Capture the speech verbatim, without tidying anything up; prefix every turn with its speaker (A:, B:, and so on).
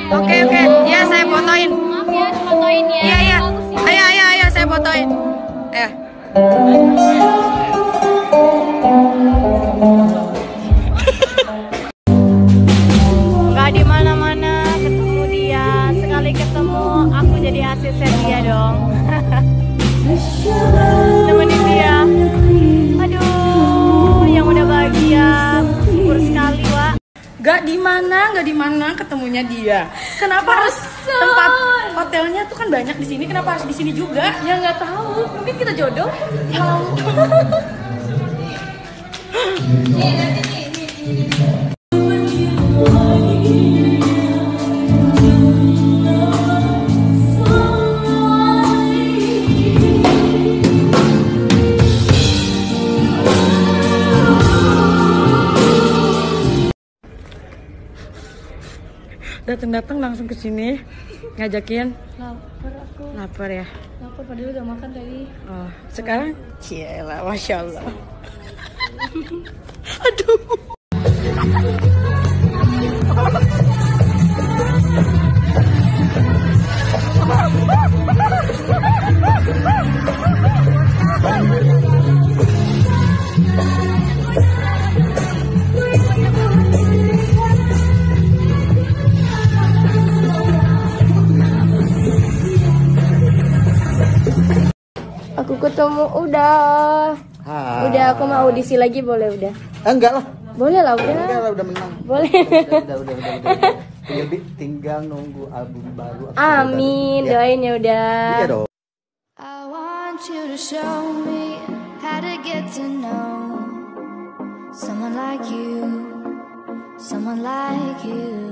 A: Oke oke, ya saya fotoin.
B: Maaf ya, fotoin ya.
A: Iya iya.
B: Bagus ya.
A: Ayo ayo ayo saya fotoin. Eh. Nggak di mana-mana ketemu dia. Sekali ketemu aku jadi asisten dia dong. Nemenin dia. Aduh, yang udah bahagia. Syukur sekali, Wak. Gak di mana, gak di mana ketemunya dia. Kenapa harus tempat hotelnya tuh kan banyak di sini? Kenapa harus di sini juga?
B: Ya nggak tahu, mungkin kita jodoh.
A: Ya ampun. Datang-datang langsung ke sini ngajakin.
B: Lapar aku.
A: Lapar ya.
B: Lapar padahal udah makan tadi.
A: Oh, sekarang cielah, masya Allah. Aduh.
B: Aku ketemu udah.
C: Hai.
B: Udah aku mau audisi lagi boleh udah.
C: Eh, enggak lah.
B: Boleh lah udah.
C: Enggak lah, udah menang.
B: Boleh.
C: Udah, udah, udah, udah, udah, udah. Tinggal, tinggal nunggu album baru.
B: Amin,
C: Ya.
B: doain ya udah.
C: Iya dong.
D: I want you to show me how to get to know someone like you, someone like you.